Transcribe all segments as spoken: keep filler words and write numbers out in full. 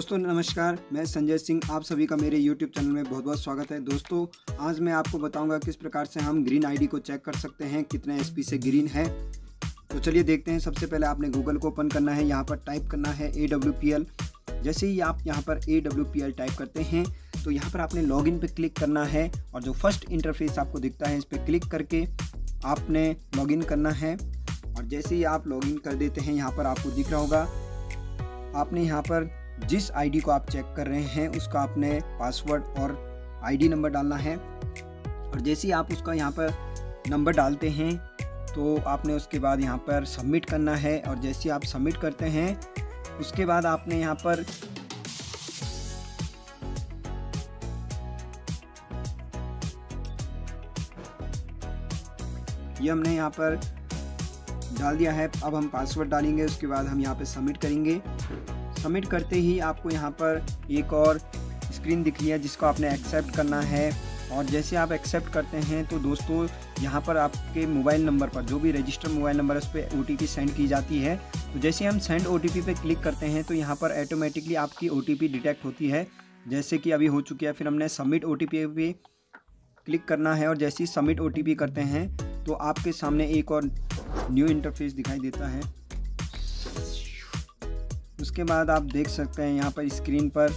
दोस्तों नमस्कार, मैं संजय सिंह। आप सभी का मेरे यूट्यूब चैनल में बहुत बहुत स्वागत है। दोस्तों आज मैं आपको बताऊंगा किस प्रकार से हम ग्रीन आईडी को चेक कर सकते हैं, कितने एसपी से ग्रीन है। तो चलिए देखते हैं। सबसे पहले आपने गूगल को ओपन करना है, यहाँ पर टाइप करना है ए डब्ल्यू पी एल। जैसे ही आप यहाँ पर A W P L type करते हैं तो यहाँ पर आपने लॉगिन पे क्लिक करना है और जो फर्स्ट इंटरफेस आपको दिखता है इस पर क्लिक करके आपने लॉगिन करना है। और जैसे ही आप लॉगिन कर देते हैं यहाँ पर आपको दिख रहा होगा, आपने यहाँ पर जिस आईडी को आप चेक कर रहे हैं उसका आपने पासवर्ड और आईडी नंबर डालना है। और जैसे ही आप उसका यहाँ पर नंबर डालते हैं तो आपने उसके बाद यहाँ पर सबमिट करना है। और जैसे ही आप सबमिट करते हैं उसके बाद आपने यहाँ पर ये हमने यहाँ पर डाल दिया है। अब हम पासवर्ड डालेंगे, उसके बाद हम यहाँ पे सबमिट करेंगे। सबमिट करते ही आपको यहाँ पर एक और स्क्रीन दिख रही है जिसको आपने एक्सेप्ट करना है। और जैसे आप एक्सेप्ट करते हैं तो दोस्तों यहाँ पर आपके मोबाइल नंबर पर जो भी रजिस्टर मोबाइल नंबर है उस पर ओ टी पी सेंड की जाती है। तो जैसे हम सेंड ओ टी पी पे क्लिक करते हैं तो यहाँ पर ऑटोमेटिकली आपकी ओ टी पी डिटेक्ट होती है, जैसे कि अभी हो चुकी है। फिर हमने सबमिट ओ टी पी पे क्लिक करना है और जैसे ही सबमिट ओ टी पी करते हैं तो आपके सामने एक और न्यू इंटरफेस दिखाई देता है। उसके बाद आप देख सकते हैं यहाँ पर स्क्रीन पर,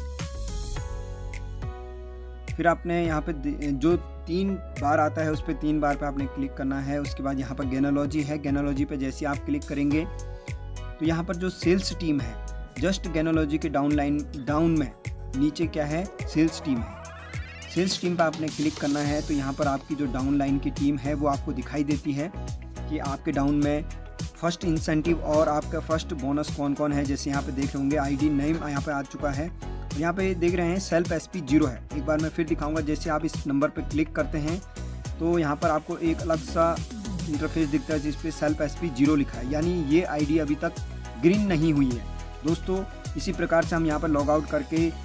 फिर आपने यहाँ पे जो तीन बार आता है उस पर तीन बार पे आपने क्लिक करना है। उसके बाद यहाँ पर गेनोलॉजी है, गेनोलॉजी पे जैसे आप क्लिक करेंगे तो यहाँ पर जो सेल्स टीम है, जस्ट गेनोलॉजी के डाउन लाइन डाउन में नीचे क्या है, सेल्स टीम है। सेल्स टीम पर आपने क्लिक करना है तो यहाँ पर आपकी जो डाउन लाइन की टीम है वो आपको दिखाई देती है कि आपके डाउन में फर्स्ट इंसेंटिव और आपका फर्स्ट बोनस कौन कौन है। जैसे यहाँ पे देख रहे होंगे आईडी नेम यहाँ पे आ चुका है, यहाँ पे देख रहे हैं सेल्फ एसपी जीरो है। एक बार मैं फिर दिखाऊंगा। जैसे आप इस नंबर पे क्लिक करते हैं तो यहाँ पर आपको एक अलग सा इंटरफेस दिखता है जिस पे सेल्फ एसपी जीरो लिखा है, यानी ये आईडी अभी तक ग्रीन नहीं हुई है। दोस्तों इसी प्रकार से हम यहाँ पर लॉग आउट करके